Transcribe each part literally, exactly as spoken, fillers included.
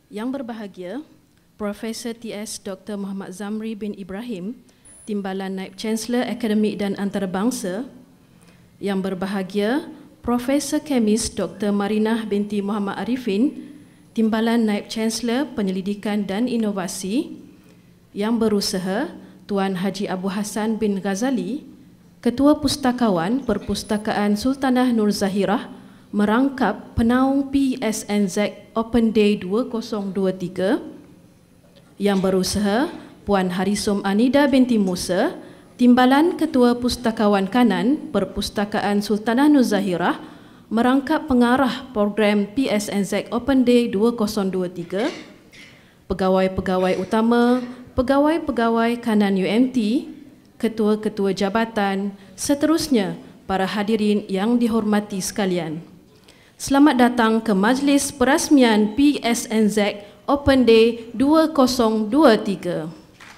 Yang berbahagia, Profesor T S Doktor Muhammad Zamri bin Ibrahim, Timbalan Naib Chancellor Akademik dan Antarabangsa. Yang berbahagia, Profesor Kemis Doktor Marinah binti Muhammad Arifin, Timbalan Naib Chancellor Penyelidikan dan Inovasi. Yang berusaha, Tuan Haji Abu Hassan bin Ghazali, Ketua Pustakawan Perpustakaan Sultanah Nur Zahirah, merangkap penaung P S N Z Open Day dua ribu dua puluh tiga. Yang berusaha, Puan Harisum Anida binti Musa, Timbalan Ketua Pustakawan Kanan Perpustakaan Sultanah Nur Zahirah, merangkap pengarah program P S N Z Open Day dua ribu dua puluh tiga. Pegawai-pegawai utama, pegawai-pegawai Kanan U M T, ketua-ketua jabatan, seterusnya para hadirin yang dihormati sekalian. Selamat datang ke Majlis Perasmian P S N Z Open Day dua ribu dua puluh tiga.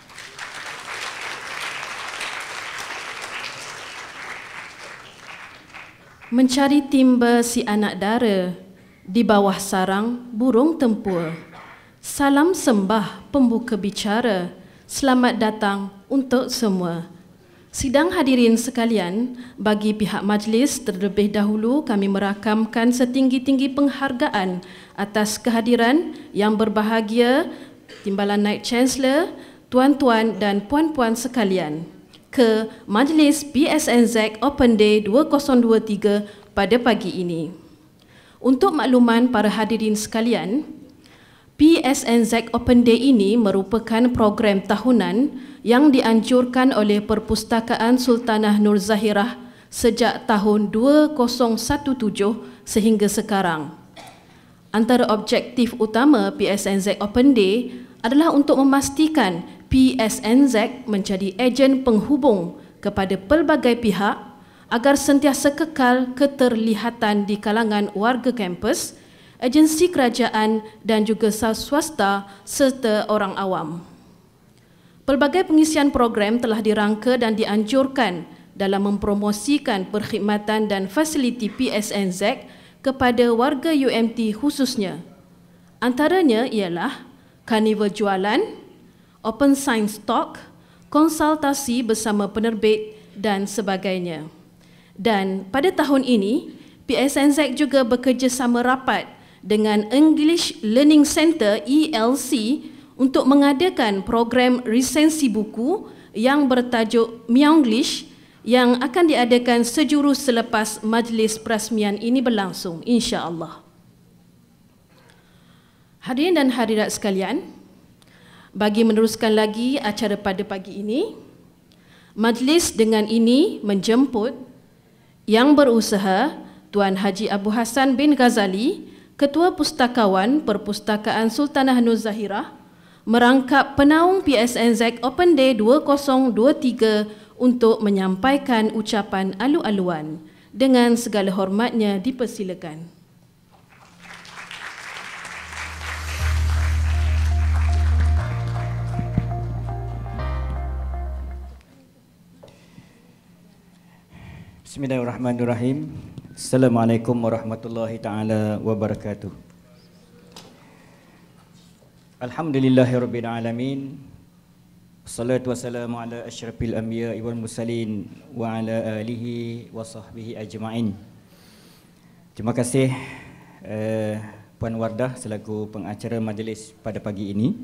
Mencari timba si anak dara, di bawah sarang burung tempur. Salam sembah pembuka bicara, selamat datang untuk semua. Sidang hadirin sekalian, bagi pihak majlis terlebih dahulu kami merakamkan setinggi-tinggi penghargaan atas kehadiran yang berbahagia Timbalan Naib Chancellor, tuan-tuan dan puan-puan sekalian ke Majlis P S N Z Open Day dua ribu dua puluh tiga pada pagi ini. Untuk makluman para hadirin sekalian, P S N Z Open Day ini merupakan program tahunan yang dianjurkan oleh Perpustakaan Sultanah Nur Zahirah sejak tahun dua ribu tujuh belas sehingga sekarang. Antara objektif utama P S N Z Open Day adalah untuk memastikan P S N Z menjadi ejen penghubung kepada pelbagai pihak agar sentiasa kekal keterlihatan di kalangan warga kampus, agensi kerajaan dan juga swasta serta orang awam. Pelbagai pengisian program telah dirangka dan dianjurkan dalam mempromosikan perkhidmatan dan fasiliti P S N Z kepada warga U M T khususnya. Antaranya ialah karnival jualan, open science talk, konsultasi bersama penerbit dan sebagainya. Dan pada tahun ini, P S N Z juga bekerjasama rapat dengan English Learning Centre E L C untuk mengadakan program resensi buku yang bertajuk Meownglish yang akan diadakan sejurus selepas majlis perasmian ini berlangsung, insya-Allah. Hadirin dan hadirat sekalian, bagi meneruskan lagi acara pada pagi ini, majlis dengan ini menjemput yang berusaha Tuan Haji Abu Hassan bin Ghazali, Ketua Pustakawan Perpustakaan Sultanah Nur Zahirah, merangkap penaung P S N Z Open Day dua ribu dua puluh tiga untuk menyampaikan ucapan alu-aluan. Dengan segala hormatnya dipersilakan. Bismillahirrahmanirrahim. Assalamualaikum warahmatullahi taala wabarakatuh. Alhamdulillahirabbil alamin. Wassalatu wassalamu ala asyrafil anbiya'i wal mursalin wa ala alihi wa sahbihi ajma'in. Terima kasih uh, Puan Wardah selaku pengacara majlis pada pagi ini.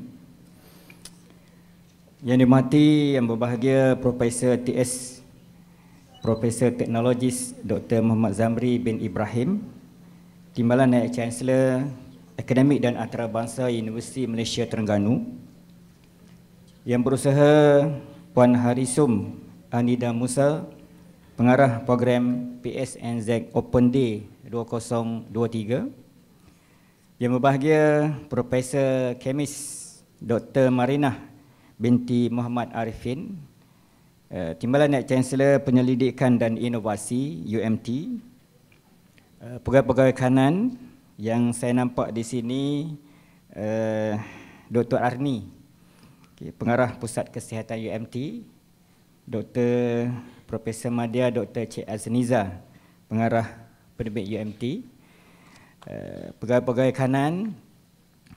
Yang dimati yang berbahagia Profesor T S Profesor Teknologis Doktor Muhammad Zamri bin Ibrahim, Timbalan Naib Chancellor Akademik dan Antarabangsa Universiti Malaysia Terengganu. Yang berusaha Puan Harisum Anida Musa, pengarah program P S N Z Open Day dua ribu dua puluh tiga. Yang berbahagia Profesor Kemis Doktor Marinah binti Muhammad Arifin, uh, Timbalan Naib Chancellor Penyelidikan dan Inovasi U M T. Uh, Pegawai-pegawai kanan yang saya nampak di sini, uh, Doktor Arni, okay, pengarah Pusat Kesihatan U M T, Doktor Profesor Madya, Doktor Cik Azniza, pengarah penerbit U M T, uh, pegawai-pegawai kanan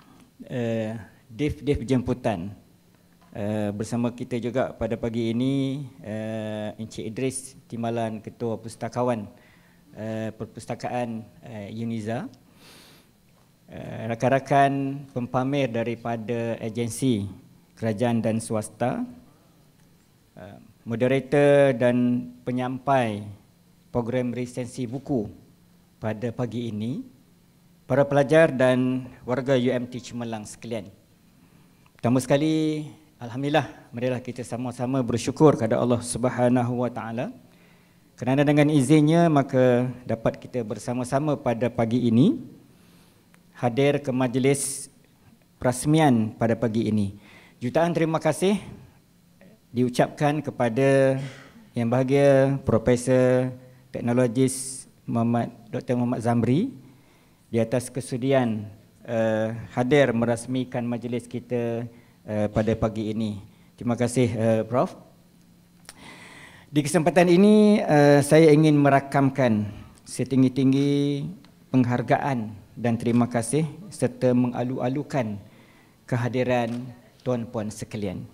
uh, div-div jemputan. Uh, bersama kita juga pada pagi ini uh, Encik Idris Timbalan, Ketua Pustakawan uh, Perpustakaan uh, UNIZA, uh, rakan-rakan pempamer daripada agensi kerajaan dan swasta, uh, moderator dan penyampai program resensi buku pada pagi ini, para pelajar dan warga U M T Cemerlang sekalian. Pertama sekali, alhamdulillah, marilah kita sama-sama bersyukur kepada Allah Subhanahu Wa Taala kerana dengan izinnya maka dapat kita bersama-sama pada pagi ini hadir ke majlis perasmian pada pagi ini. Jutaan terima kasih diucapkan kepada Yang Bahagia Profesor Teknologis Muhammad Doktor Muhammad Zamri di atas kesudian uh, hadir merasmikan majlis kita Uh, pada pagi ini. Terima kasih uh, Prof. Di kesempatan ini uh, saya ingin merakamkan setinggi-tinggi penghargaan dan terima kasih serta mengalu-alukan kehadiran tuan-puan sekalian.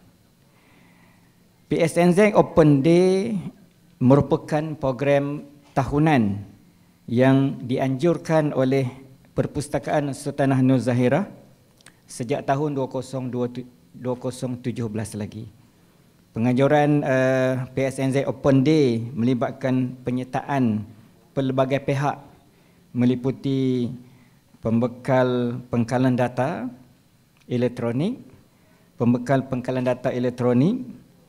P S N Z Open Day merupakan program tahunan yang dianjurkan oleh Perpustakaan Sultanah Nur Zahirah sejak tahun dua ribu tujuh belas lagi. Penganjuran uh, P S N Z Open Day melibatkan penyertaan pelbagai pihak meliputi pembekal pengkalan data elektronik, pembekal pengkalan data elektronik,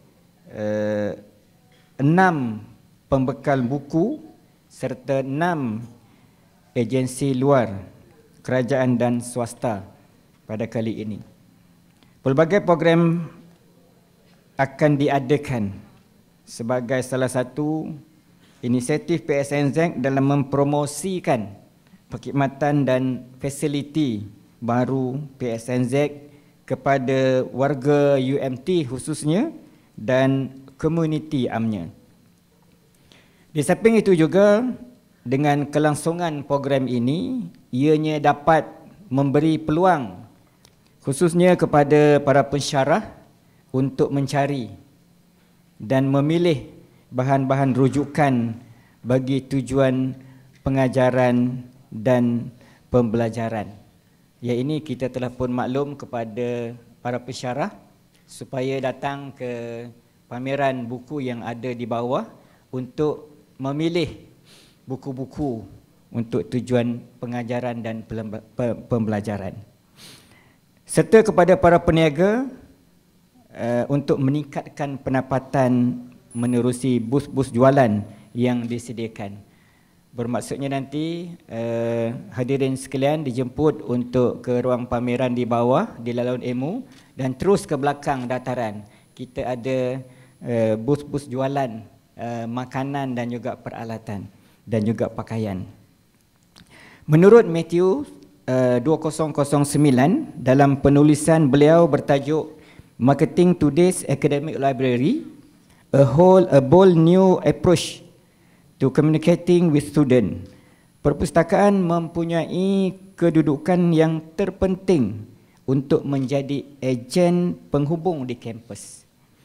uh, enam pembekal buku serta enam agensi luar kerajaan dan swasta pada kali ini. Pelbagai program akan diadakan sebagai salah satu inisiatif P S N Z dalam mempromosikan perkhidmatan dan fasiliti baru P S N Z kepada warga U M T khususnya dan komuniti amnya. Di samping itu juga, dengan kelangsungan program ini, ianya dapat memberi peluang khususnya kepada para pensyarah untuk mencari dan memilih bahan-bahan rujukan bagi tujuan pengajaran dan pembelajaran. Ya, ini kita telah pun maklum kepada para pensyarah supaya datang ke pameran buku yang ada di bawah untuk memilih buku-buku untuk tujuan pengajaran dan pembelajaran. Serta kepada para peniaga uh, untuk meningkatkan pendapatan menerusi bus-bus jualan yang disediakan. Bermaksudnya nanti uh, hadirin sekalian dijemput untuk ke ruang pameran di bawah di Laluan Emu dan terus ke belakang dataran. Kita ada uh, bus-bus jualan uh, makanan dan juga peralatan dan juga pakaian. Menurut Matthew Uh, dua ribu sembilan, dalam penulisan beliau bertajuk Marketing Today's Academic Library, a whole a bold new approach to communicating with students. Perpustakaan mempunyai kedudukan yang terpenting untuk menjadi ejen penghubung di kampus.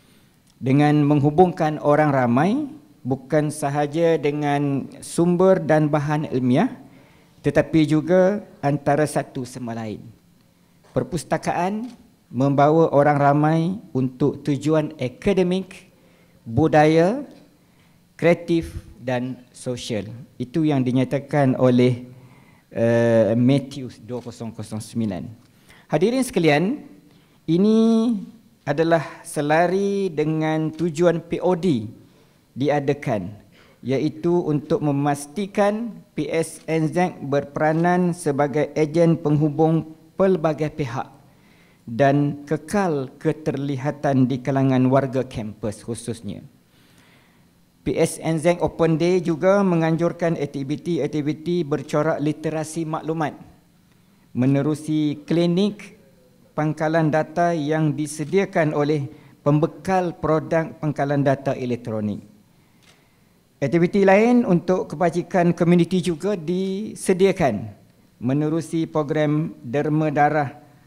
Dengan menghubungkan orang ramai, bukan sahaja dengan sumber dan bahan ilmiah, tetapi juga antara satu sama lain. Perpustakaan membawa orang ramai untuk tujuan akademik, budaya, kreatif dan sosial. Itu yang dinyatakan oleh uh, Matthew dua ribu sembilan. Hadirin sekalian, ini adalah selari dengan tujuan P O D diadakan, iaitu untuk memastikan P S N Z berperanan sebagai ejen penghubung pelbagai pihak dan kekal keterlihatan di kalangan warga kampus khususnya. P S N Z Open Day juga menganjurkan aktiviti-aktiviti bercorak literasi maklumat menerusi klinik pangkalan data yang disediakan oleh pembekal produk pangkalan data elektronik. Aktiviti lain untuk kebajikan komuniti juga disediakan menerusi program derma darah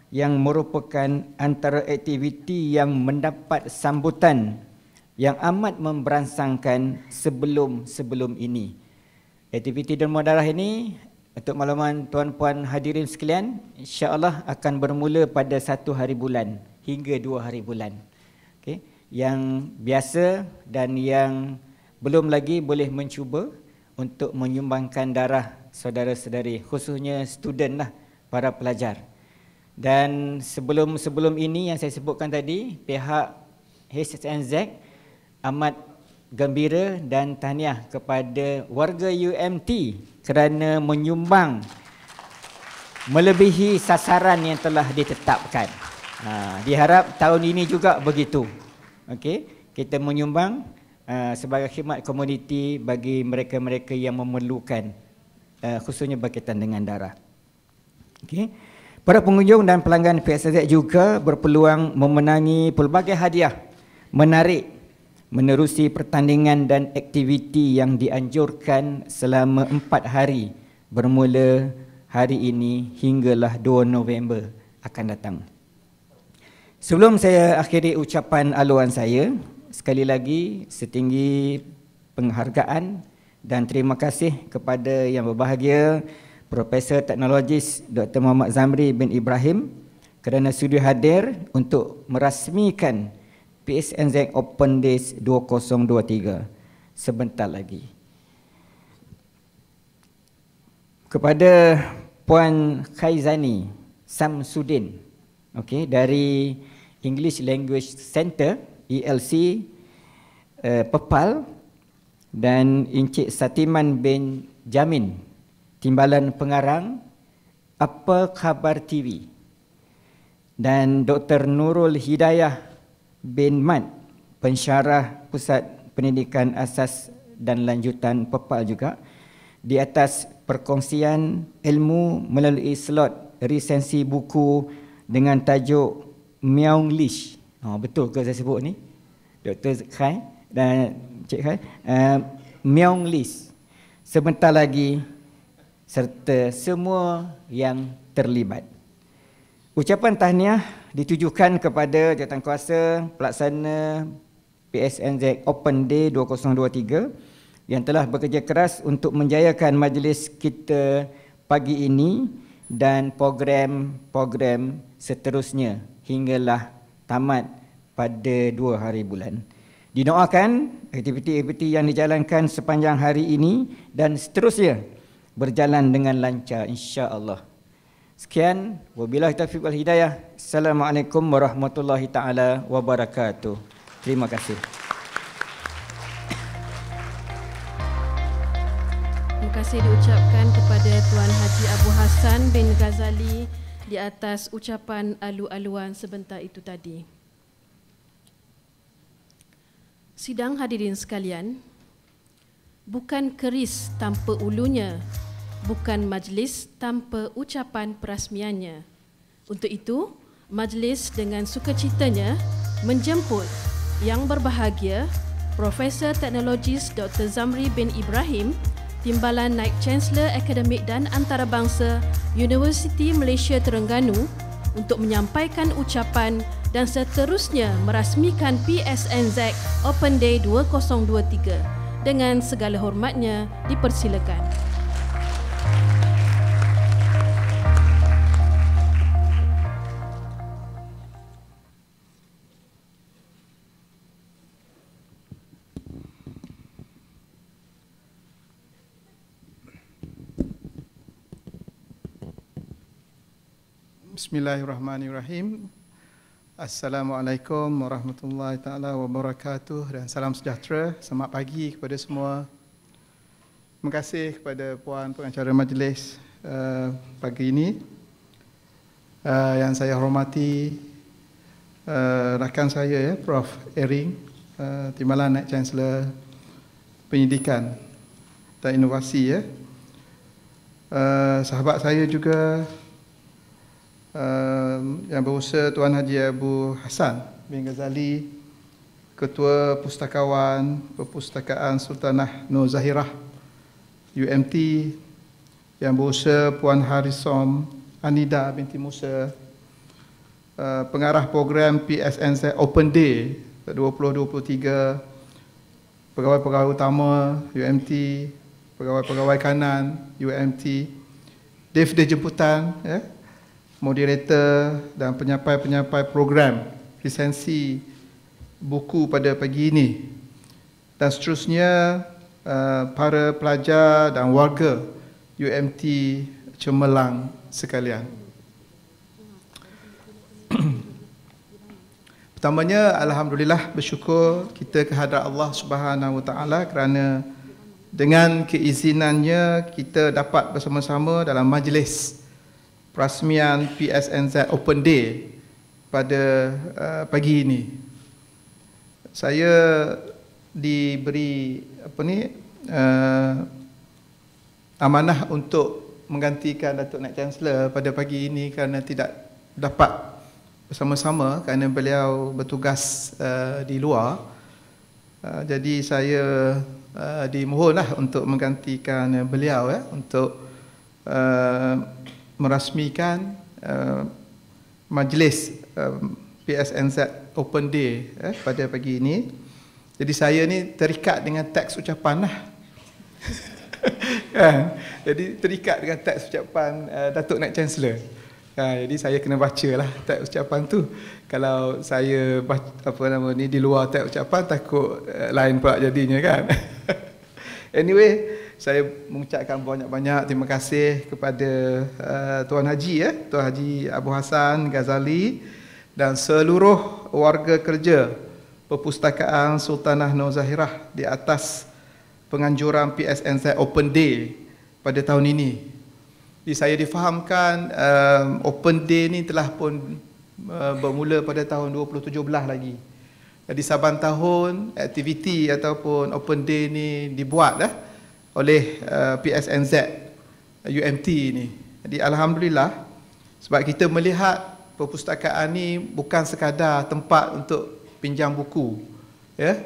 yang merupakan antara aktiviti yang mendapat sambutan yang amat memberansangkan sebelum-sebelum ini. Aktiviti derma darah ini, untuk makluman tuan-puan hadirin sekalian, insya-Allah akan bermula pada satu hari bulan hingga dua hari bulan. Okay. Yang biasa dan yang belum lagi boleh mencuba untuk menyumbangkan darah saudara-saudari, khususnya student lah, para pelajar. Dan sebelum-sebelum ini yang saya sebutkan tadi, pihak H S N Z amat gembira dan tahniah kepada warga U M T kerana menyumbang melebihi sasaran yang telah ditetapkan. Ha, diharap tahun ini juga begitu. Okey, kita menyumbang uh, sebagai khidmat komuniti bagi mereka-mereka yang memerlukan, uh, khususnya berkaitan dengan darah. Okey. Para pengunjung dan pelanggan P S N Z juga berpeluang memenangi pelbagai hadiah menarik menerusi pertandingan dan aktiviti yang dianjurkan selama empat hari bermula hari ini hinggalah dua November akan datang. Sebelum saya akhiri ucapan aluan saya, sekali lagi setinggi penghargaan dan terima kasih kepada yang berbahagia Profesor Teknologis Doktor Muhammad Zamri bin Ibrahim kerana sudi hadir untuk merasmikan P S N Z Open Days dua ribu dua puluh tiga sebentar lagi. Kepada Puan Khaizani Samsudin, okay, dari English Language Center E L C uh, Pepal, dan Encik Satiman bin Jamin Timbalan Pengarang Apa Khabar T V, dan Doktor Nurul Hidayah bin Mat, Pensyarah Pusat Pendidikan Asas dan Lanjutan Pepal juga, di atas perkongsian ilmu melalui slot resensi buku dengan tajuk Myeonglish. Oh, betul ke saya sebut ni? Doktor Khai dan Cik Khai, uh, Myeonglish. Sebentar lagi, serta semua yang terlibat. Ucapan tahniah ditujukan kepada Jawatankuasa Pelaksana P S N Z Open Day dua ribu dua puluh tiga yang telah bekerja keras untuk menjayakan majlis kita pagi ini dan program-program seterusnya hinggalah tamat pada dua hari bulan. Didoakan aktiviti-aktiviti yang dijalankan sepanjang hari ini dan seterusnya berjalan dengan lancar, insya-Allah. Sekian, wabillahi taufiq wal hidayah. Assalamualaikum warahmatullahi taala wabarakatuh. Terima kasih. Terima kasih diucapkan kepada Tuan Haji Abu Hassan bin Ghazali di atas ucapan alu-aluan sebentar itu tadi. Sidang hadirin sekalian, bukan keris tanpa ulunya, bukan majlis tanpa ucapan perasmiannya. Untuk itu, majlis dengan sukacitanya menjemput Yang Berbahagia Profesor Teknologis Doktor Zamri bin Ibrahim, Timbalan Naib Chancellor Akademik dan Antarabangsa Universiti Malaysia Terengganu untuk menyampaikan ucapan dan seterusnya merasmikan P S N Z Open Day dua ribu dua puluh tiga. Dengan segala hormatnya, dipersilakan. Bismillahirrahmanirrahim. Assalamualaikum warahmatullahi taala wabarakatuh dan salam sejahtera. Selamat pagi kepada semua. Terima kasih kepada puan pengacara majlis uh, pagi ini. Uh, yang saya hormati uh, rakan saya ya, Profesor Ering, uh, Timbalan Naib Chancellor Pendidikan dan Inovasi ya. Uh, sahabat saya juga Uh, yang berusaha Tuan Haji Abu Hassan bin Ghazali, Ketua Pustakawan Perpustakaan Sultanah Nur Zahirah U M T, yang berusaha Puan Harisom Anida binti Musa, uh, pengarah program P S N Z Open Day dua ribu dua puluh tiga, pegawai-pegawai utama U M T, pegawai-pegawai kanan U M T, Dev jemputan, ya, moderator dan penyampai-penyampai program lisensi buku pada pagi ini, dan seterusnya uh, para pelajar dan warga U M T Cemerlang sekalian. Pertamanya, alhamdulillah, bersyukur kita kehadrat Allah Subhanahu Wa Taala kerana dengan keizinannya kita dapat bersama-sama dalam majlis perasmian P S N Z Open Day pada uh, pagi ini. Saya diberi apa ni uh, amanah untuk menggantikan Datuk Naib Chancellor pada pagi ini kerana tidak dapat bersama-sama kerana beliau bertugas uh, di luar. Uh, jadi saya uh, dimohonlah untuk menggantikan uh, beliau ya, untuk uh, merasmikan uh, majlis uh, P S N Z Open Day eh, pada pagi ini. Jadi saya ni terikat dengan teks ucapan lah. Kan? Jadi terikat dengan teks ucapan uh, Datuk Naib Chancellor. Ha, jadi saya kena baca lah teks ucapan tu. Kalau saya baca, apa nama ni, di luar teks ucapan, takut uh, lain pula jadinya kan. Anyway, saya mengucapkan banyak-banyak terima kasih kepada uh, Tuan Haji ya, Tuan Haji Abu Hassan Ghazali dan seluruh warga kerja Perpustakaan Sultanah Nur Zahirah di atas penganjuran P S N Z Open Day pada tahun ini. Jadi saya difahamkan um, Open Day ni telah pun uh, bermula pada tahun dua ribu tujuh belas lagi. Jadi saban tahun aktiviti ataupun Open Day ni dibuat dah oleh uh, P S N Z U M T ni. Jadi alhamdulillah, sebab kita melihat perpustakaan ni bukan sekadar tempat untuk pinjam buku, ya.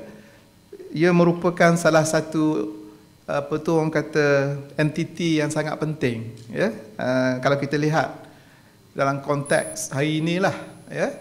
Ia merupakan salah satu apa tu orang kata entiti yang sangat penting, ya. Uh, kalau kita lihat dalam konteks hari inilah, ya.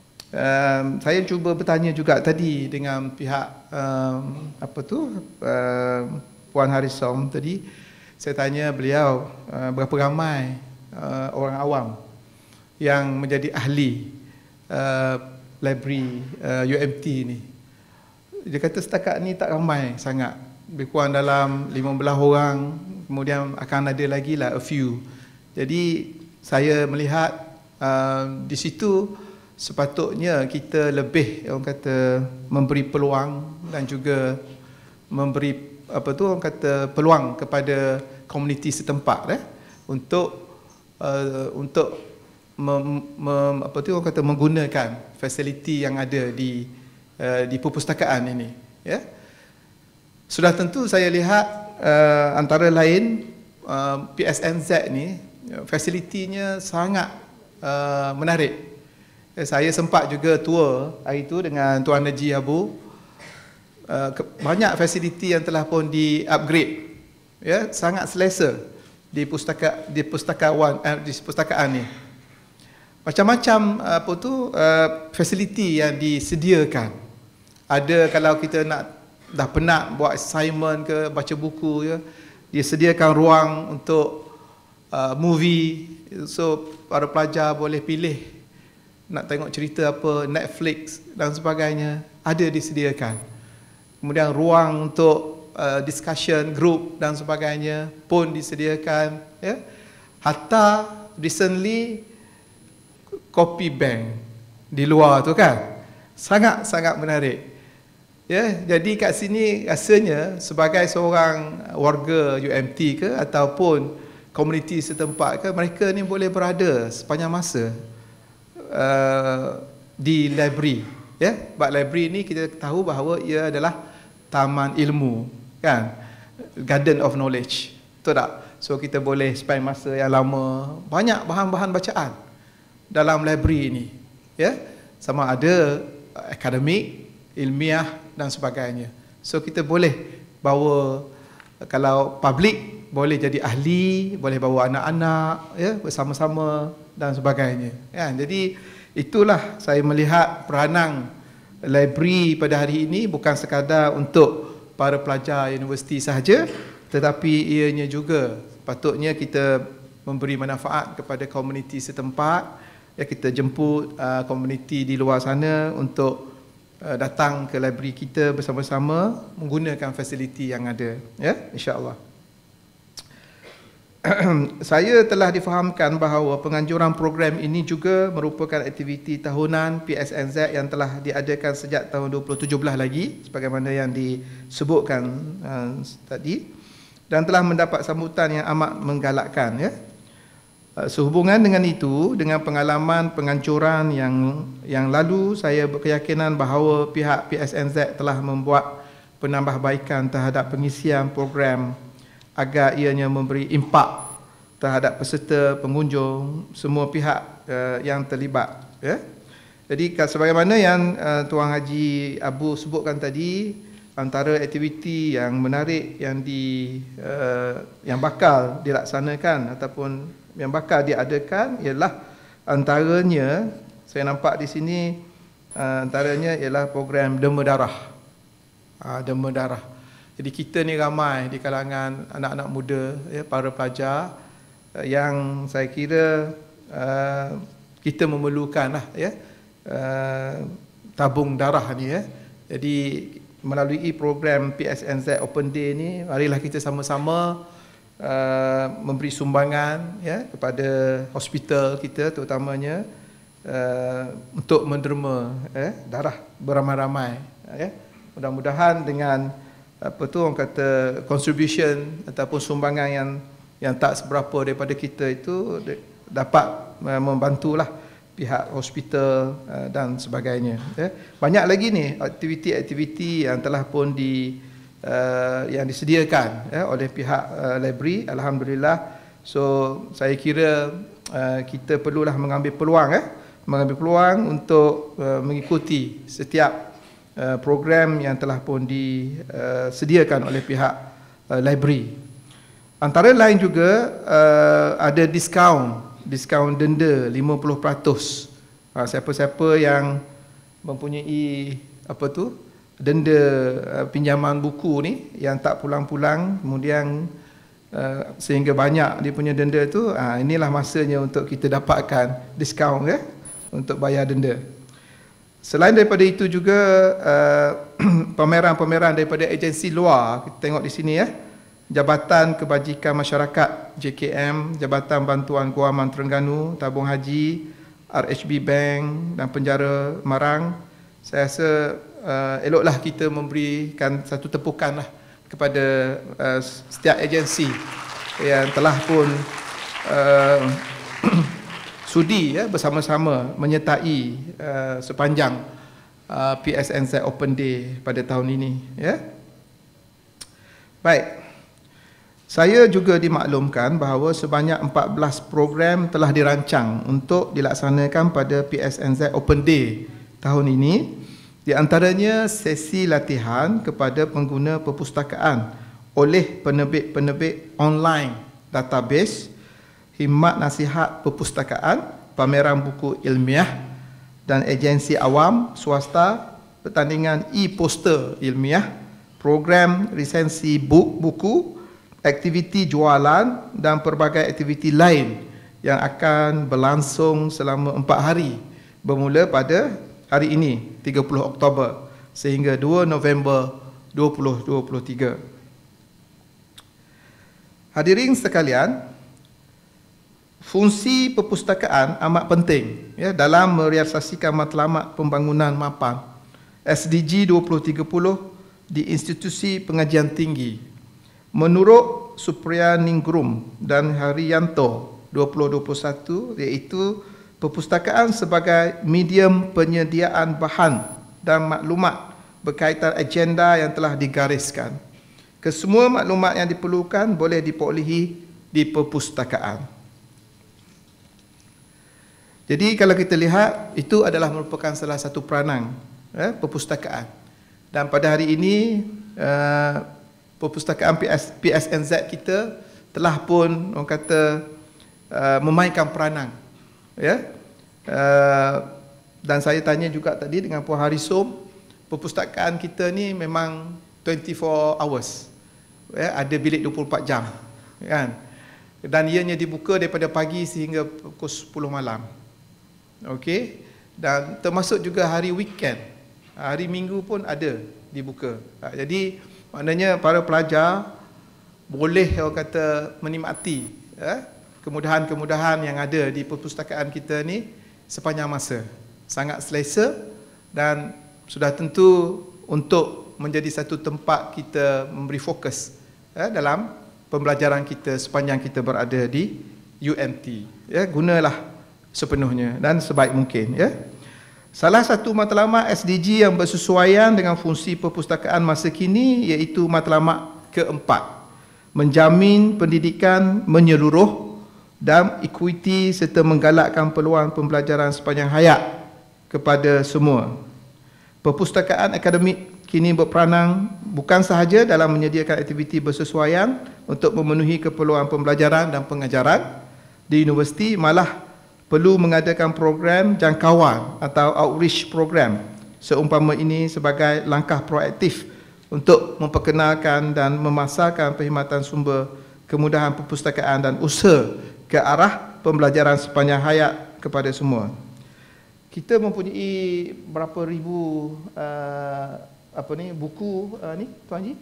Um, saya cuba bertanya juga tadi dengan pihak um, apa tu um, Puan Harisom tadi, saya tanya beliau uh, berapa ramai uh, orang awam yang menjadi ahli uh, library uh, U M T ni. Dia kata setakat ni tak ramai sangat, lebih kurang dalam lima belas orang, kemudian akan ada lagi lah a few. Jadi saya melihat uh, di situ sepatutnya kita lebih orang kata memberi peluang dan juga memberi apa tu orang kata peluang kepada komuniti setempat eh untuk uh, untuk mem, mem, apa tu orang kata menggunakan fasiliti yang ada di uh, di perpustakaan ini, ya. Sudah tentu saya lihat uh, antara lain uh, P S N Z ni fasilitinya sangat uh, menarik. Saya sempat juga tour hari itu dengan Tuan Haji Abu. Uh, banyak fasiliti yang telah pun di-upgrade, ya, sangat selesa di pustaka di pustakawan uh, di pustakaan ni. Macam-macam apa tu uh, fasiliti yang disediakan. Ada kalau kita nak dah penat buat assignment ke baca buku, ya, dia sediakan ruang untuk uh, movie, so para pelajar boleh pilih nak tengok cerita apa, Netflix dan sebagainya, ada disediakan. Kemudian ruang untuk uh, discussion group dan sebagainya pun disediakan, ya. Hatta recently copy bank di luar tu kan sangat-sangat menarik, ya. Jadi kat sini rasanya sebagai seorang warga U M T ke ataupun komuniti setempat ke, mereka ni boleh berada sepanjang masa uh, di library, ya. Sebab library ni kita tahu bahawa ia adalah taman ilmu, kan, garden of knowledge, betul tak? So kita boleh spend masa yang lama, banyak bahan-bahan bacaan dalam library ini, ya, sama ada akademik, ilmiah dan sebagainya. So kita boleh bawa, kalau public boleh jadi ahli, boleh bawa anak-anak, ya, bersama-sama dan sebagainya, ya. Jadi Itulah saya melihat peranan library pada hari ini bukan sekadar untuk para pelajar universiti sahaja, tetapi ianya juga patutnya kita memberi manfaat kepada komuniti setempat. Ya, kita jemput uh, komuniti di luar sana untuk uh, datang ke library kita bersama-sama menggunakan fasiliti yang ada, ya, insya-Allah. Saya telah difahamkan bahawa penganjuran program ini juga merupakan aktiviti tahunan P S N Z yang telah diadakan sejak tahun dua ribu tujuh belas lagi sebagaimana yang disebutkan uh, tadi, dan telah mendapat sambutan yang amat menggalakkan, ya. Sehubungan dengan itu, dengan pengalaman penganjuran yang yang lalu, saya berkeyakinan bahawa pihak P S N Z telah membuat penambahbaikan terhadap pengisian program agar ianya memberi impak terhadap peserta, pengunjung, semua pihak uh, yang terlibat, ya. Jadi sebagaimana yang uh, Tuan Haji Abu sebutkan tadi, antara aktiviti yang menarik yang di uh, yang bakal dilaksanakan ataupun yang bakal diadakan ialah antaranya, saya nampak di sini uh, antaranya ialah program Derma Darah. Uh, Derma Darah. Jadi kita ni ramai di kalangan anak-anak muda, ya, para pelajar uh, yang saya kira uh, kita memerlukan lah, ya, uh, tabung darah ni, ya. Jadi melalui program P S N Z Open Day ni, marilah kita sama-sama Uh, memberi sumbangan, ya, kepada hospital kita terutamanya uh, untuk menderma, eh, darah beramai-ramai, ya. Mudah-mudahan dengan apa tu orang kata contribution ataupun sumbangan yang yang tak seberapa daripada kita itu dapat uh, membantulah pihak hospital uh, dan sebagainya, ya. Banyak lagi ni aktiviti-aktiviti yang telah pun di Uh, yang disediakan, ya, oleh pihak uh, library, alhamdulillah. So saya kira uh, kita perlulah mengambil peluang, eh, mengambil peluang untuk uh, mengikuti setiap uh, program yang telah pun disediakan uh, oleh pihak uh, library. Antara lain juga uh, ada diskaun, diskaun denda lima puluh peratus. Uh, siapa-siapa yang mempunyai apa tu denda uh, pinjaman buku ni yang tak pulang-pulang, kemudian uh, sehingga banyak dia punya denda tu, uh, inilah masanya untuk kita dapatkan diskaun, ya, untuk bayar denda. Selain daripada itu juga uh, pameran-pameran daripada agensi luar, kita tengok di sini, ya, Jabatan Kebajikan Masyarakat J K M, Jabatan Bantuan Kewangan Terengganu, Tabung Haji, R H B Bank dan Penjara Marang. Saya rasa uh, eloklah kita memberikan satu tepukan lah kepada uh, setiap agensi yang telah pun uh, sudi, ya, bersama-sama menyertai uh, sepanjang uh, P S N Z Open Day pada tahun ini, ya. Baik. Saya juga dimaklumkan bahawa sebanyak empat belas program telah dirancang untuk dilaksanakan pada P S N Z Open Day tahun ini. Di antaranya sesi latihan kepada pengguna perpustakaan oleh penerbit-penerbit online database, khidmat nasihat perpustakaan, pameran buku ilmiah dan agensi awam swasta, pertandingan e-poster ilmiah, program resensi buku, aktiviti jualan dan pelbagai aktiviti lain yang akan berlangsung selama empat hari bermula pada hari ini tiga puluh Oktober sehingga dua November dua ribu dua puluh tiga. Hadirin sekalian, fungsi perpustakaan amat penting, ya, dalam merealisasikan matlamat pembangunan mapan S D G dua ribu tiga puluh di institusi pengajian tinggi. Menurut Supriyaningrum dan Haryanto dua ribu dua puluh satu, iaitu perpustakaan sebagai medium penyediaan bahan dan maklumat berkaitan agenda yang telah digariskan. Kesemua maklumat yang diperlukan boleh diperolehi di perpustakaan. Jadi kalau kita lihat, itu adalah merupakan salah satu peranan, eh, perpustakaan. Dan pada hari ini uh, perpustakaan P S, P S N Z kita telah pun orang kata uh, memainkan peranan, ya, uh, dan saya tanya juga tadi dengan Puan Harisom, perpustakaan kita ni memang dua puluh empat hours. Ya, ada bilik dua puluh empat jam. Kan? Dan ianya dibuka daripada pagi sehingga pukul sepuluh malam. Okey. Dan termasuk juga hari weekend. Hari Minggu pun ada dibuka. Jadi maknanya para pelajar boleh orang kata menikmati ya, kemudahan-kemudahan yang ada di perpustakaan kita ni sepanjang masa. Sangat selesa dan sudah tentu untuk menjadi satu tempat kita memberi fokus ya, dalam pembelajaran kita sepanjang kita berada di U M T. Ya, gunalah sepenuhnya dan sebaik mungkin ya. Salah satu matlamat S D G yang bersesuaian dengan fungsi perpustakaan masa kini iaitu matlamat keempat, menjamin pendidikan menyeluruh dan equity serta menggalakkan peluang pembelajaran sepanjang hayat kepada semua. Perpustakaan akademik kini berperanan bukan sahaja dalam menyediakan aktiviti bersesuaian untuk memenuhi keperluan pembelajaran dan pengajaran di universiti, malah perlu mengadakan program jangkauan atau outreach program seumpama ini sebagai langkah proaktif untuk memperkenalkan dan memasarkan perkhidmatan sumber kemudahan perpustakaan dan usaha ke arah pembelajaran sepanjang hayat kepada semua. Kita mempunyai berapa ribu uh, apa ni buku uh, ni Tuan Haji?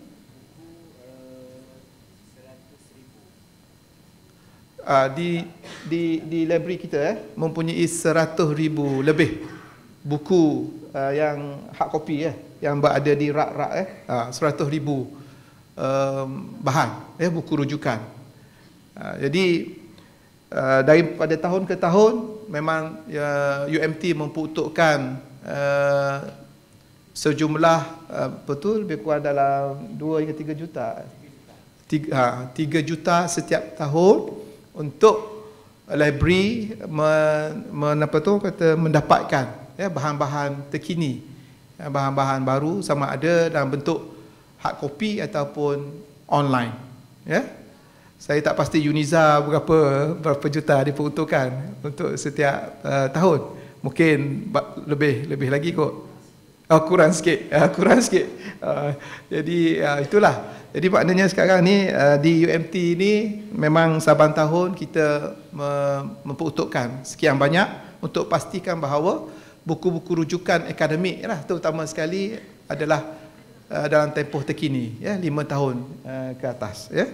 Uh, di di di library kita eh mempunyai seratus ribu lebih buku uh, yang hard copy eh yang berada di rak-rak eh uh, seratus ribu um, bahan eh buku rujukan. Uh, jadi uh, daripada tahun ke tahun memang uh, U M T memperuntukkan uh, sejumlah uh, betul lebih kurang dalam dua hingga tiga juta. tiga, ha, tiga juta setiap tahun untuk library men, men, apa tu, kata, mendapatkan ya, bahan-bahan terkini, ya, bahan-bahan baru sama ada dalam bentuk hard copy ataupun online. Ya. Saya tak pasti Uniza berapa berapa juta diperuntukkan untuk setiap uh, tahun. Mungkin lebih lebih lagi kot. Oh, kurang sikit, uh, kurang sikit. Uh, jadi uh, itulah. Jadi maknanya sekarang ni uh, di U M T ni memang saban tahun kita memperuntukkan sekian banyak untuk pastikan bahawa buku-buku rujukan akademik lah, terutama sekali adalah uh, dalam tempoh terkini, ya, lima tahun uh, ke atas. Ya.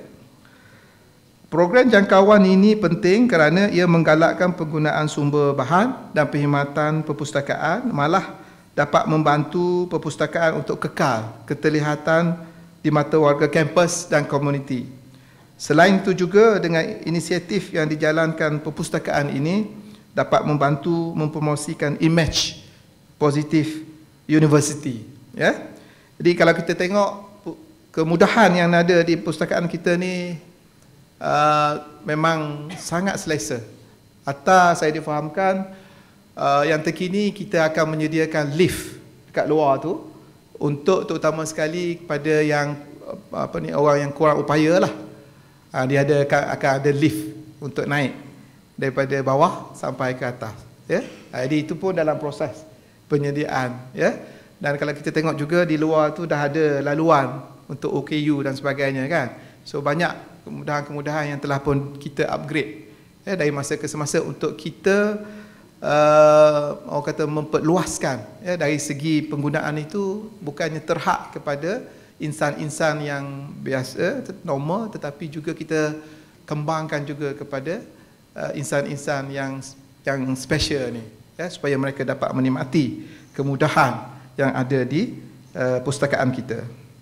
Program jangkauan ini penting kerana ia menggalakkan penggunaan sumber bahan dan perkhidmatan perpustakaan, malah dapat membantu perpustakaan untuk kekal keterlihatan di mata warga kampus dan komuniti. Selain itu juga dengan inisiatif yang dijalankan perpustakaan ini dapat membantu mempromosikan image positif universiti. Ya? Jadi kalau kita tengok kemudahan yang ada di perpustakaan kita ni uh, memang sangat selesa. Atau saya difahamkan uh, yang terkini kita akan menyediakan lift dekat luar tu untuk terutama sekali kepada yang apa ni orang yang kurang upaya lah. Ha, dia ada akan ada lift untuk naik daripada bawah sampai ke atas. Ya, ha, jadi itu pun dalam proses penyediaan. Ya, dan kalau kita tengok juga di luar tu dah ada laluan untuk O K U dan sebagainya kan. So banyak kemudahan-kemudahan yang telah pun kita upgrade ya, dari masa ke semasa untuk kita Uh, orang kata memperluaskan ya, dari segi penggunaan itu bukannya terhad kepada insan-insan yang biasa, normal, tetapi juga kita kembangkan juga kepada uh, insan-insan yang yang special ni ya, supaya mereka dapat menikmati kemudahan yang ada di uh, perpustakaan kita.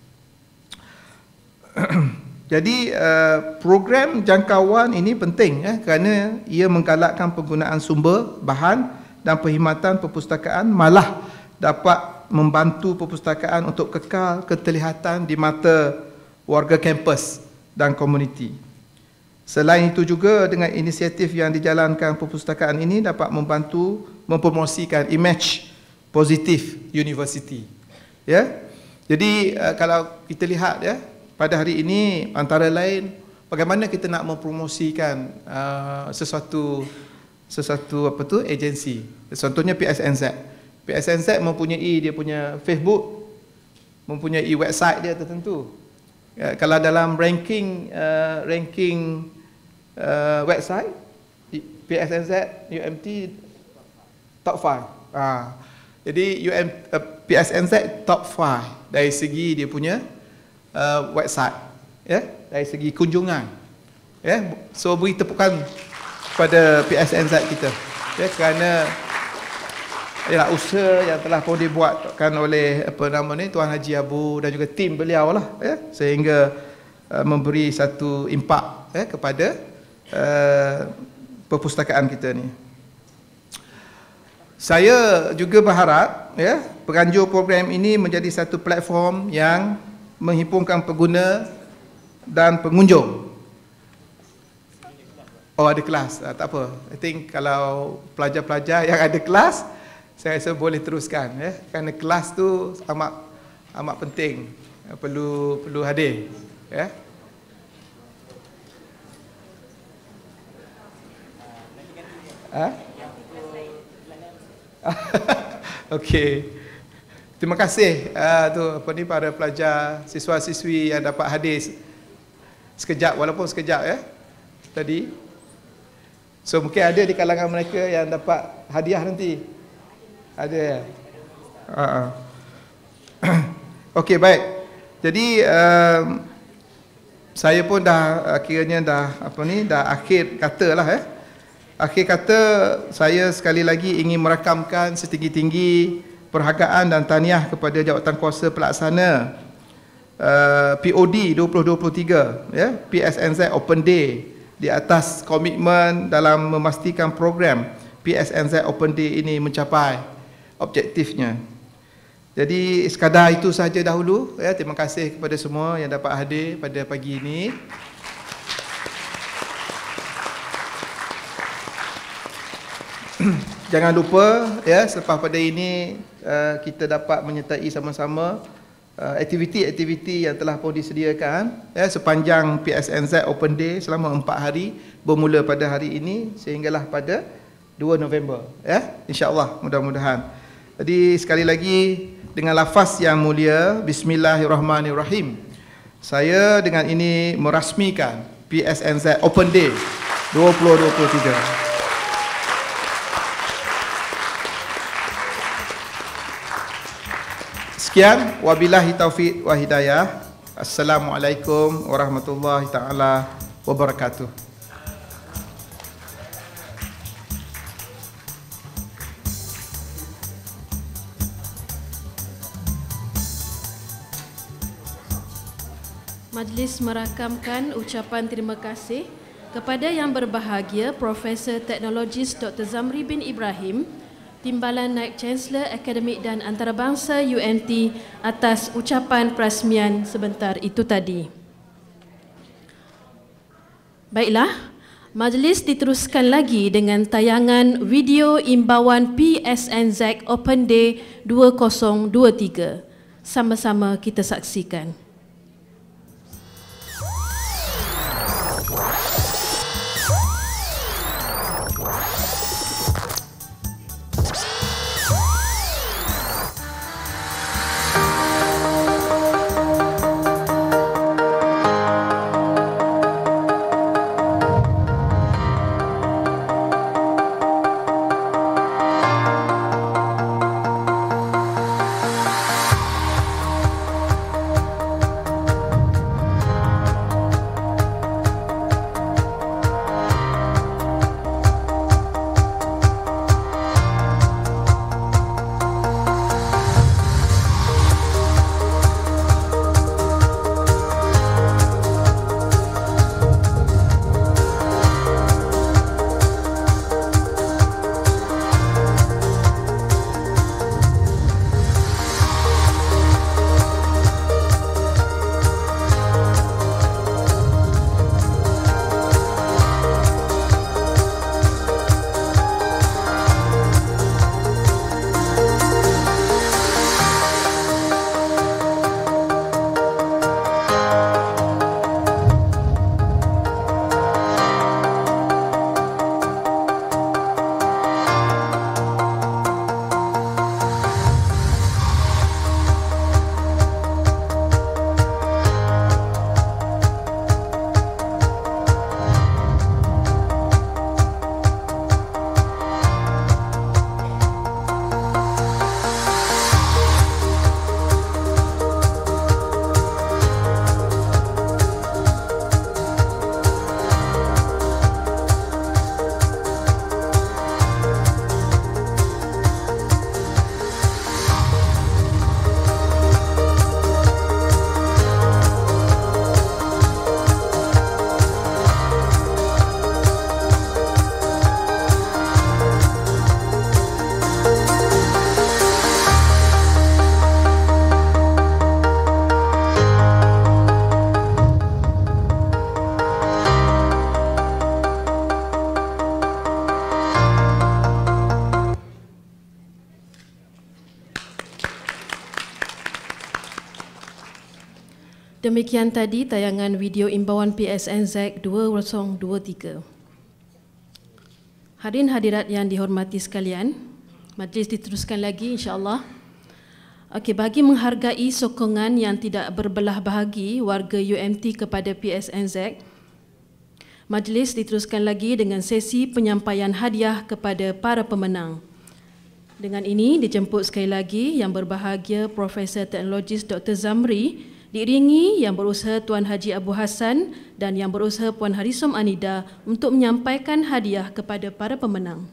Jadi uh, program jangkauan ini penting ya, kerana ia menggalakkan penggunaan sumber, bahan dan perkhidmatan perpustakaan, malah dapat membantu perpustakaan untuk kekal keterlihatan di mata warga kampus dan komuniti. Selain itu juga dengan inisiatif yang dijalankan perpustakaan ini dapat membantu mempromosikan image positif universiti. Ya. Jadi uh, kalau kita lihat ya, pada hari ini antara lain bagaimana kita nak mempromosikan uh, sesuatu sesuatu apa tu agensi, contohnya P S N Z. P S N Z mempunyai dia punya Facebook, mempunyai website dia tertentu. Ya, kalau dalam ranking uh, ranking uh, website P S N Z U M T top lima. Ah, jadi U M uh, P S N Z top lima dari segi dia punya uh, website, ya, dari segi kunjungan. Ya, so beri tepukan kepada P S N Z kita, ya, kerana ialah usaha yang telah pun dibuatkan oleh apa nama ni Tuan Haji Abu dan juga tim beliau lah, ya, sehingga uh, memberi satu impak, ya, kepada uh, perpustakaan kita ni. Saya juga berharap, ya, penganjur program ini menjadi satu platform yang menghimpunkan pengguna dan pengunjung. Oh, ada kelas, ah, tak apa. I think kalau pelajar-pelajar yang ada kelas, saya rasa boleh teruskan, ya, kerana kelas tu amat amat penting, perlu perlu hadir, ya. Ha? Okey. Terima kasih uh, tu apa ni para pelajar, siswa-siswi yang dapat hadir sekejap, walaupun sekejap, ya, tadi. So mungkin ada di kalangan mereka yang dapat hadiah nanti. Ada ya? Uh-uh. Okey, baik. Jadi uh, saya pun dah akhirnya dah apa ni dah akhir kata lah, eh. Akhir kata, saya sekali lagi ingin merakamkan setinggi-tinggi perhargaan dan tahniah kepada Jawatankuasa Pelaksana uh, P O D dua ribu dua puluh tiga, ya, P S N Z Open Day, di atas komitmen dalam memastikan program P S N Z Open Day ini mencapai objektifnya. Jadi sekadar itu saja dahulu, ya. Terima kasih kepada semua yang dapat hadir pada pagi ini. Jangan lupa, ya, selepas pada ini uh, kita dapat menyertai sama-sama uh, aktiviti-aktiviti yang telah pun disediakan, ya, sepanjang P S N Z Open Day selama empat hari, bermula pada hari ini sehinggalah pada dua November, ya, insya-Allah, mudah-mudahan. Jadi sekali lagi dengan lafaz yang mulia, Bismillahirrahmanirrahim, saya dengan ini merasmikan P S N Z Open Day dua ribu dua puluh tiga. Sekian, wabillahi taufiq wa hidayah. Assalamualaikum warahmatullahi taala wabarakatuh. Majlis merakamkan ucapan terima kasih kepada Yang Berbahagia Profesor Teknologis Doktor Zamri bin Ibrahim, Timbalan Naib Chancellor Akademik dan Antarabangsa U M T, atas ucapan perasmian sebentar itu tadi. Baiklah, majlis diteruskan lagi dengan tayangan video imbauan P S N Z Open Day dua ribu dua puluh tiga. Sama-sama kita saksikan. Demikian tadi tayangan video imbauan P S N Z dua kosong dua tiga. Hadirin hadirat yang dihormati sekalian, majlis diteruskan lagi insya-Allah. Okey, bagi menghargai sokongan yang tidak berbelah bahagi warga U M T kepada P S N Z, majlis diteruskan lagi dengan sesi penyampaian hadiah kepada para pemenang. Dengan ini dijemput sekali lagi Yang Berbahagia Profesor Teknologis Doktor Zamri, diiringi Yang Berusaha Tuan Haji Abu Hassan dan Yang Berusaha Puan Harisom Anida untuk menyampaikan hadiah kepada para pemenang.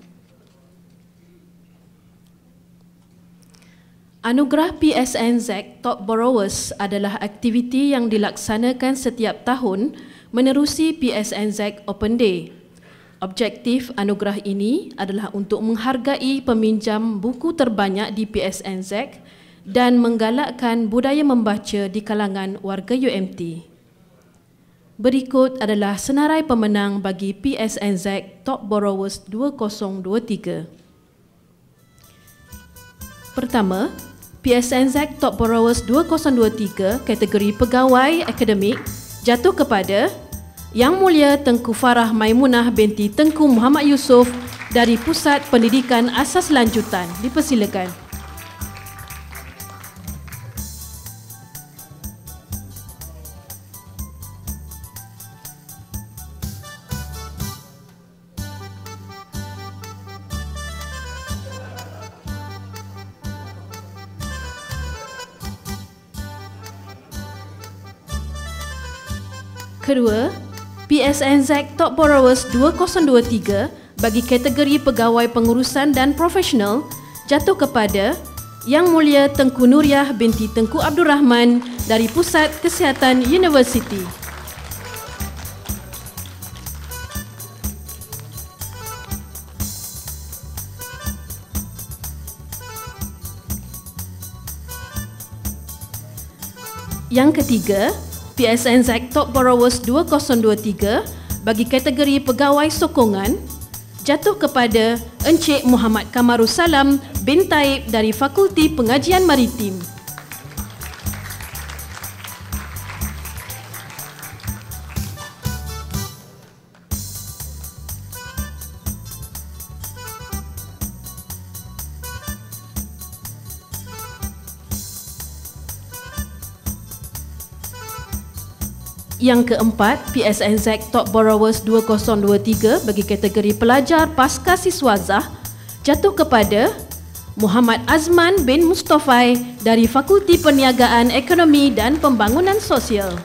Anugerah P S N Z Top Borrowers adalah aktiviti yang dilaksanakan setiap tahun menerusi P S N Z Open Day. Objektif anugerah ini adalah untuk menghargai peminjam buku terbanyak di P S N Z dan menggalakkan budaya membaca di kalangan warga U M T. Berikut adalah senarai pemenang bagi P S N Z Top Borrowers dua kosong dua tiga. Pertama, P S N Z Top Borrowers dua kosong dua tiga kategori pegawai akademik jatuh kepada Yang Mulia Tengku Farah Maimunah binti Tengku Muhammad Yusof dari Pusat Pendidikan Asas Lanjutan. Dipersilakan. Kedua, P S N Z Top Borrowers dua kosong dua tiga bagi kategori pegawai pengurusan dan profesional jatuh kepada Yang Mulia Tengku Nuriah binti Tengku Abdul Rahman dari Pusat Kesihatan Universiti. Yang ketiga, P S N Z Top Borrowers dua kosong dua tiga bagi kategori pegawai sokongan jatuh kepada Encik Muhammad Kamarussalam bin Taib dari Fakulti Pengajian Maritim. Yang keempat, P S N Z Top Borrowers dua kosong dua tiga bagi kategori pelajar pasca siswazah jatuh kepada Muhammad Azman bin Mustafai dari Fakulti Perniagaan Ekonomi dan Pembangunan Sosial.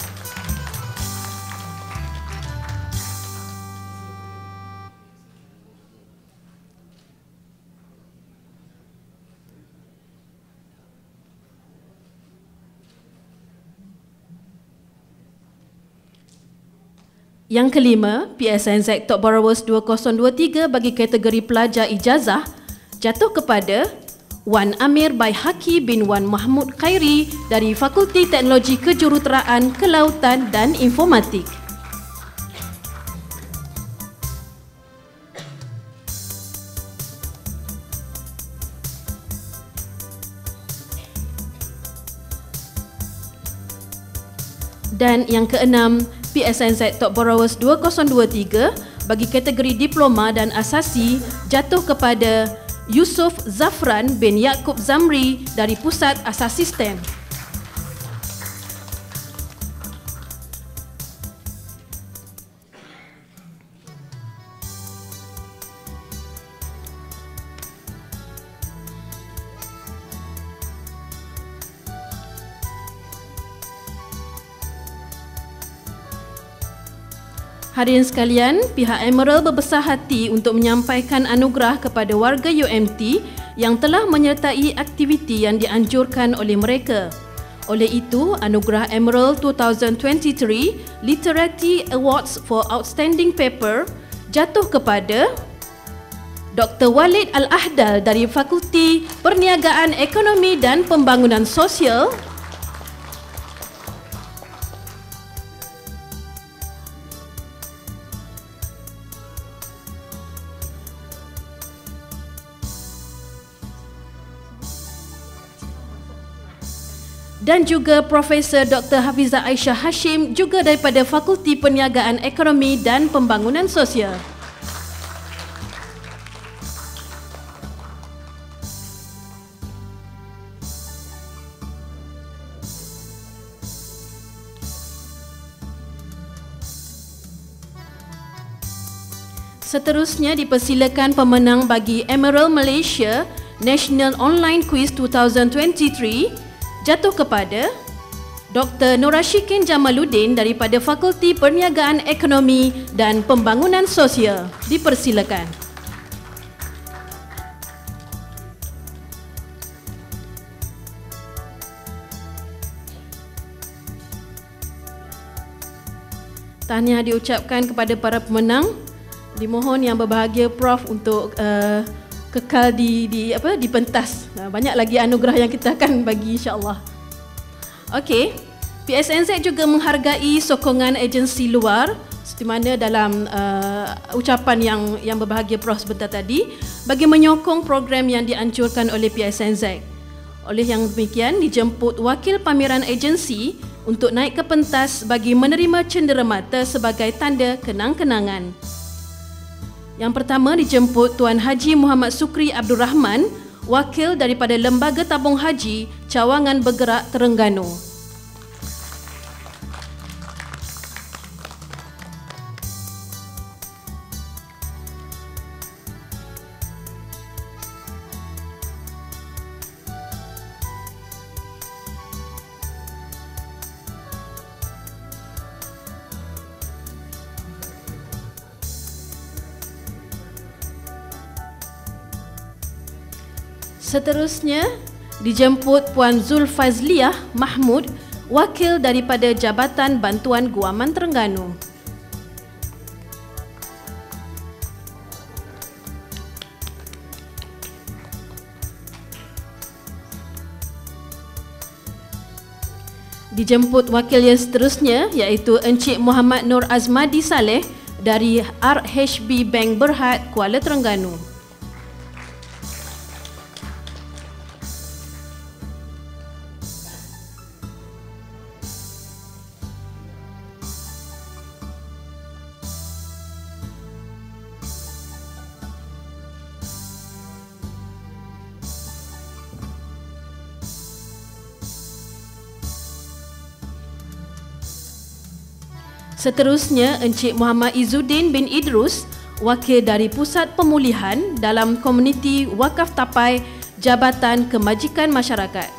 Yang kelima, P S N Z Top Borrowers dua kosong dua tiga bagi kategori pelajar ijazah jatuh kepada Wan Amir Baihaki bin Wan Mahmud Khairi dari Fakulti Teknologi Kejuruteraan, Kelautan dan Informatik. Dan yang keenam, P S N Z Top Borrowers dua kosong dua tiga bagi kategori diploma dan asasi jatuh kepada Yusuf Zafran bin Yaakob Zamri dari Pusat Asas Sistem. Hadirin sekalian, pihak Emerald berbesar hati untuk menyampaikan anugerah kepada warga U M T yang telah menyertai aktiviti yang dianjurkan oleh mereka. Oleh itu, anugerah Emerald dua ribu dua puluh tiga Literati Awards for Outstanding Paper jatuh kepada Doktor Walid Al-Ahdal dari Fakulti Perniagaan Ekonomi dan Pembangunan Sosial, dan juga Profesor Doktor Hafizah Aisyah Hashim juga daripada Fakulti Perniagaan Ekonomi dan Pembangunan Sosial. Seterusnya dipersilakan pemenang bagi Emerald Malaysia National Online Quiz dua ribu dua puluh tiga jatuh kepada Doktor Norashikin Jamaluddin daripada Fakulti Perniagaan Ekonomi dan Pembangunan Sosial. Dipersilakan. Tahniah diucapkan kepada para pemenang. Dimohon yang berbahagia Prof untuk uh, kekal di di apa di pentas. Uh, banyak lagi anugerah yang kita akan bagi insya-Allah. Okey, P S N Z juga menghargai sokongan agensi luar seperti mana dalam uh, ucapan yang yang berbahagia Prof sebentar tadi bagi menyokong program yang dianjurkan oleh P S N Z. Oleh yang demikian dijemput wakil pameran agensi untuk naik ke pentas bagi menerima cenderamata sebagai tanda kenang-kenangan. Yang pertama dijemput Tuan Haji Muhammad Sukri Abdul Rahman, wakil daripada Lembaga Tabung Haji Cawangan Bergerak Terengganu. Seterusnya dijemput Puan Zulfazliah Mahmud, wakil daripada Jabatan Bantuan Guaman Terengganu. Dijemput wakil yang seterusnya iaitu Encik Muhammad Nur Azmadi Saleh dari R H B Bank Berhad, Kuala Terengganu. Seterusnya, Encik Muhammad Izzuddin bin Idrus, wakil dari Pusat Pemulihan dalam Komuniti Wakaf Tapai, Jabatan Kemajikan Masyarakat.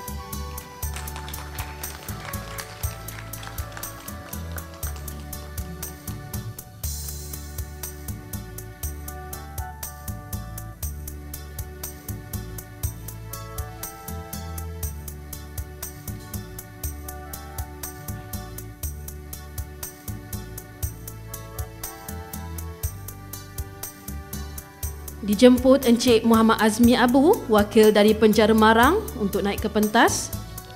Dijemput Encik Muhammad Azmi Abu, wakil dari Penjara Marang untuk naik ke pentas.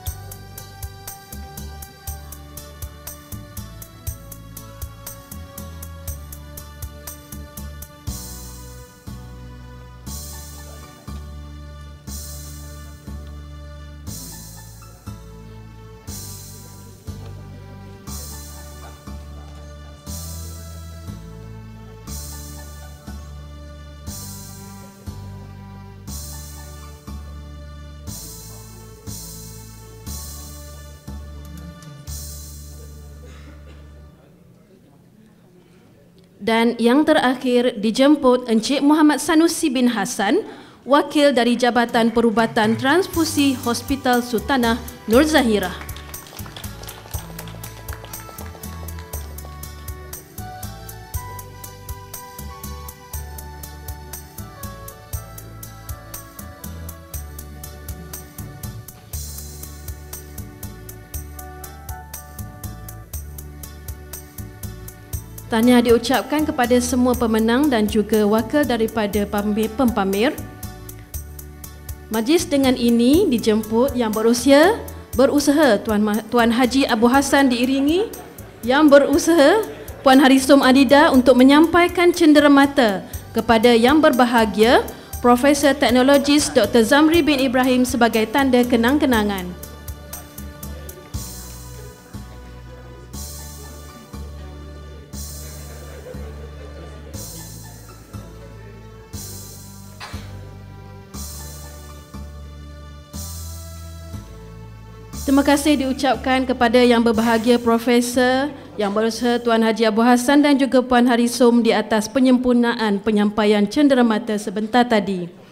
Dan yang terakhir dijemput Encik Muhammad Sanusi bin Hassan, wakil dari Jabatan Perubatan Transfusi Hospital Sultanah Nur Zahirah. Tahniah diucapkan kepada semua pemenang dan juga wakil daripada pempamer. Majlis dengan ini dijemput yang berusia berusaha Tuan Tuan Haji Abu Hassan diiringi yang berusaha Puan Harisum Adida untuk menyampaikan cenderamata kepada yang berbahagia Profesor Teknologis Doktor Zamri bin Ibrahim sebagai tanda kenang-kenangan. Terima kasih diucapkan kepada Yang Berbahagia Profesor, Yang Bersahaja Tuan Haji Abu Hassan dan juga Puan Harisum di atas penyempurnaan penyampaian cenderamata sebentar tadi.